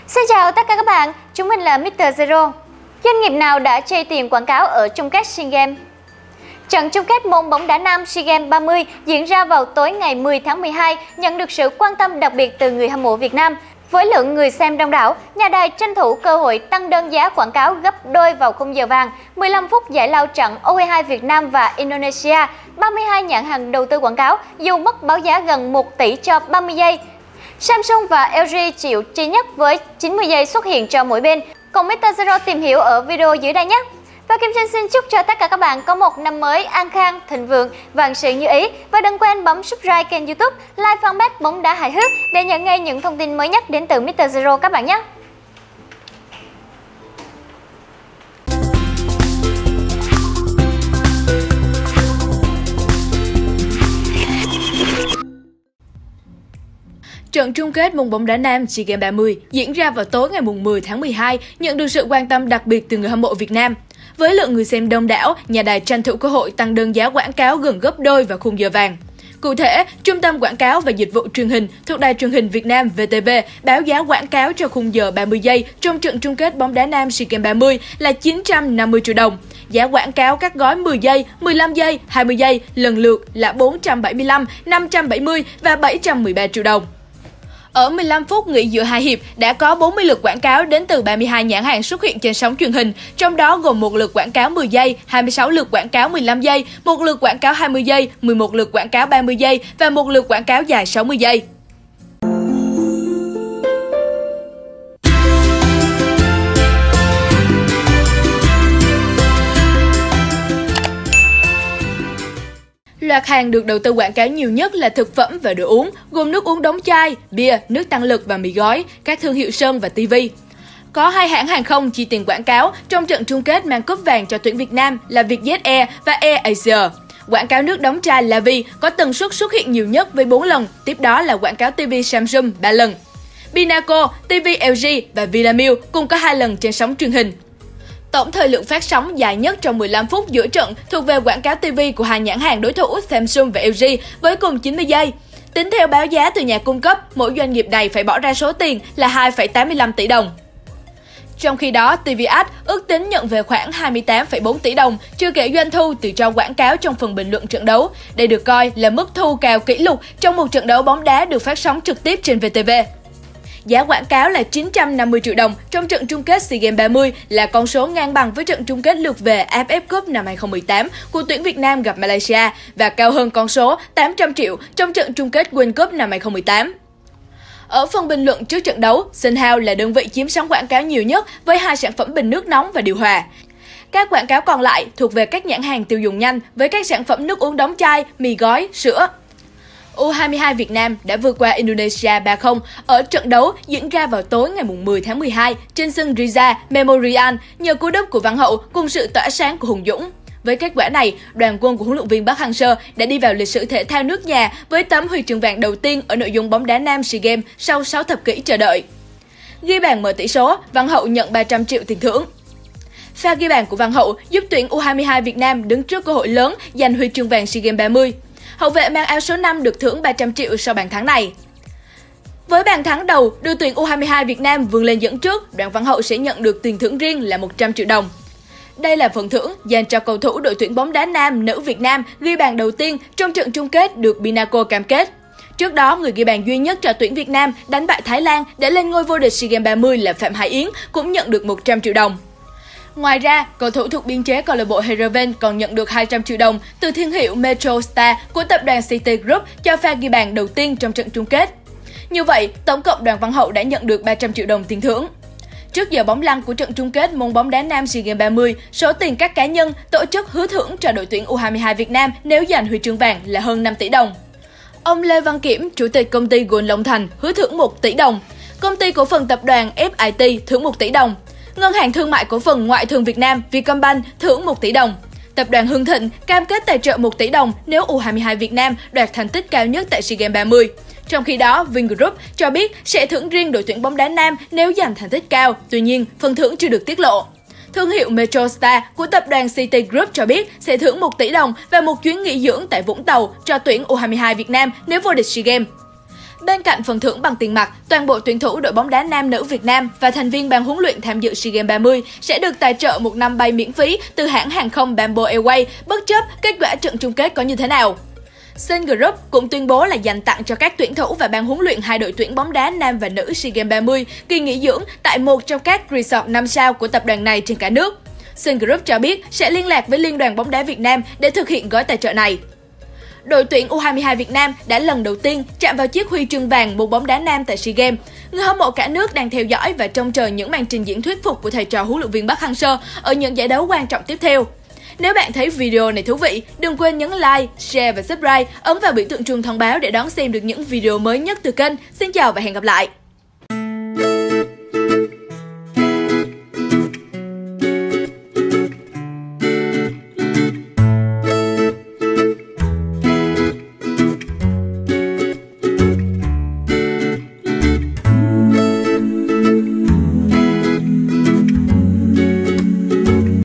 Xin chào tất cả các bạn, chúng mình là Mr. Zero. Doanh nghiệp nào đã chi tiền quảng cáo ở chung kết SEA Games? Trận chung kết môn bóng đá nam SEA Games 30 diễn ra vào tối ngày 10 tháng 12 nhận được sự quan tâm đặc biệt từ người hâm mộ Việt Nam. Với lượng người xem đông đảo, nhà đài tranh thủ cơ hội tăng đơn giá quảng cáo gấp đôi vào khung giờ vàng, 15 phút giải lao trận U22 Việt Nam và Indonesia, 32 nhãn hàng đầu tư quảng cáo dù mất báo giá gần 1 tỷ cho 30 giây. Samsung và LG chịu chi nhất với 90 giây xuất hiện cho mỗi bên. Cùng Mr. Zero tìm hiểu ở video dưới đây nhé. Và Kim Trinh xin chúc cho tất cả các bạn có một năm mới an khang, thịnh vượng, vạn sự như ý. Và đừng quên bấm subscribe kênh YouTube, like fanpage bóng đá hài hước để nhận ngay những thông tin mới nhất đến từ Mr. Zero các bạn nhé. Trận chung kết môn bóng đá nam SEA Games 30 diễn ra vào tối ngày 10 tháng 12 nhận được sự quan tâm đặc biệt từ người hâm mộ Việt Nam. Với lượng người xem đông đảo, nhà đài tranh thủ cơ hội tăng đơn giá quảng cáo gần gấp đôi vào khung giờ vàng. Cụ thể, Trung tâm Quảng cáo và Dịch vụ Truyền hình thuộc Đài Truyền hình Việt Nam VTV báo giá quảng cáo cho khung giờ 30 giây trong trận chung kết bóng đá nam SEA Games 30 là 950 triệu đồng. Giá quảng cáo các gói 10 giây, 15 giây, 20 giây lần lượt là 475, 570 và 713 triệu đồng. Ở 15 phút nghỉ giữa hai hiệp, đã có 40 lượt quảng cáo đến từ 32 nhãn hàng xuất hiện trên sóng truyền hình, trong đó gồm 1 lượt quảng cáo 10 giây, 26 lượt quảng cáo 15 giây, 1 lượt quảng cáo 20 giây, 11 lượt quảng cáo 30 giây và 1 lượt quảng cáo dài 60 giây. Loạt hàng được đầu tư quảng cáo nhiều nhất là thực phẩm và đồ uống, gồm nước uống đóng chai, bia, nước tăng lực và mì gói, các thương hiệu sơn và TV. Có 2 hãng hàng không chi tiền quảng cáo trong trận chung kết mang cúp vàng cho tuyển Việt Nam là Vietjet Air và Air Asia. Quảng cáo nước đóng chai Lavi có tần suất xuất hiện nhiều nhất với 4 lần, tiếp đó là quảng cáo TV Samsung 3 lần. Binaco, TV LG và Vinamilk cùng có 2 lần trên sóng truyền hình. Tổng thời lượng phát sóng dài nhất trong 15 phút giữa trận thuộc về quảng cáo TV của 2 nhãn hàng đối thủ Samsung và LG với cùng 90 giây. Tính theo báo giá từ nhà cung cấp, mỗi doanh nghiệp này phải bỏ ra số tiền là 2,85 tỷ đồng. Trong khi đó, TV Ad ước tính nhận về khoảng 28,4 tỷ đồng, chưa kể doanh thu từ cho quảng cáo trong phần bình luận trận đấu. Đây được coi là mức thu cao kỷ lục trong một trận đấu bóng đá được phát sóng trực tiếp trên VTV. Giá quảng cáo là 950 triệu đồng trong trận chung kết SEA Games 30 là con số ngang bằng với trận chung kết lượt về AFF Cup năm 2018 của tuyển Việt Nam gặp Malaysia và cao hơn con số 800 triệu trong trận chung kết World Cup năm 2018. Ở phần bình luận trước trận đấu, Sun House là đơn vị chiếm sóng quảng cáo nhiều nhất với 2 sản phẩm bình nước nóng và điều hòa. Các quảng cáo còn lại thuộc về các nhãn hàng tiêu dùng nhanh với các sản phẩm nước uống đóng chai, mì gói, sữa. U22 Việt Nam đã vượt qua Indonesia 3-0 ở trận đấu diễn ra vào tối ngày 10 tháng 12 trên sân Rizal Memorial nhờ cú đúp của Văn Hậu cùng sự tỏa sáng của Hùng Dũng. Với kết quả này, đoàn quân của huấn luyện viên Park Hang-seo đã đi vào lịch sử thể thao nước nhà với tấm huy chương vàng đầu tiên ở nội dung bóng đá nam SEA Games sau 6 thập kỷ chờ đợi. Ghi bàn mở tỷ số, Văn Hậu nhận 300 triệu tiền thưởng. Pha ghi bàn của Văn Hậu giúp tuyển U22 Việt Nam đứng trước cơ hội lớn giành huy chương vàng SEA Games 30. Hậu vệ mang áo số 5 được thưởng 300 triệu sau bàn thắng này. Với bàn thắng đầu, đưa tuyển U22 Việt Nam vươn lên dẫn trước, Đoàn Văn Hậu sẽ nhận được tiền thưởng riêng là 100 triệu đồng. Đây là phần thưởng dành cho cầu thủ đội tuyển bóng đá nam nữ Việt Nam ghi bàn đầu tiên trong trận chung kết được Binaco cam kết. Trước đó, người ghi bàn duy nhất cho tuyển Việt Nam đánh bại Thái Lan để lên ngôi vô địch SEA Games 30 là Phạm Hải Yến cũng nhận được 100 triệu đồng. Ngoài ra, cầu thủ thuộc biên chế câu lạc bộ Heerenveen còn nhận được 200 triệu đồng từ thương hiệu Metro Star của tập đoàn City Group cho pha ghi bàn đầu tiên trong trận chung kết. Như vậy, tổng cộng Đoàn Văn Hậu đã nhận được 300 triệu đồng tiền thưởng. Trước giờ bóng lăn của trận chung kết môn bóng đá nam SEA Games 30, số tiền các cá nhân tổ chức hứa thưởng cho đội tuyển U22 Việt Nam nếu giành huy chương vàng là hơn 5 tỷ đồng. Ông Lê Văn Kiểm, chủ tịch công ty Gold Long Thành hứa thưởng 1 tỷ đồng. Công ty cổ phần tập đoàn FIT thưởng 1 tỷ đồng. Ngân hàng Thương mại Cổ phần Ngoại thương Việt Nam Vietcombank thưởng 1 tỷ đồng. Tập đoàn Hưng Thịnh cam kết tài trợ 1 tỷ đồng nếu U22 Việt Nam đoạt thành tích cao nhất tại SEA Games 30. Trong khi đó, Vingroup cho biết sẽ thưởng riêng đội tuyển bóng đá nam nếu giành thành tích cao, tuy nhiên phần thưởng chưa được tiết lộ. Thương hiệu Metro Star của tập đoàn City Group cho biết sẽ thưởng 1 tỷ đồng và một chuyến nghỉ dưỡng tại Vũng Tàu cho tuyển U22 Việt Nam nếu vô địch SEA Games. Bên cạnh phần thưởng bằng tiền mặt, toàn bộ tuyển thủ đội bóng đá nam nữ Việt Nam và thành viên ban huấn luyện tham dự SEA Games 30 sẽ được tài trợ một năm bay miễn phí từ hãng hàng không Bamboo Airways bất chấp kết quả trận chung kết có như thế nào. Sun Group cũng tuyên bố là dành tặng cho các tuyển thủ và ban huấn luyện hai đội tuyển bóng đá nam và nữ SEA Games 30 kỳ nghỉ dưỡng tại một trong các resort 5 sao của tập đoàn này trên cả nước. Sun Group cho biết sẽ liên lạc với Liên đoàn bóng đá Việt Nam để thực hiện gói tài trợ này. Đội tuyển U22 Việt Nam đã lần đầu tiên chạm vào chiếc huy chương vàng môn bóng đá nam tại SEA Games. Người hâm mộ cả nước đang theo dõi và trông chờ những màn trình diễn thuyết phục của thầy trò huấn luyện viên Park Hang-seo ở những giải đấu quan trọng tiếp theo. Nếu bạn thấy video này thú vị, đừng quên nhấn like, share và subscribe, ấn vào biểu tượng chuông thông báo để đón xem được những video mới nhất từ kênh. Xin chào và hẹn gặp lại!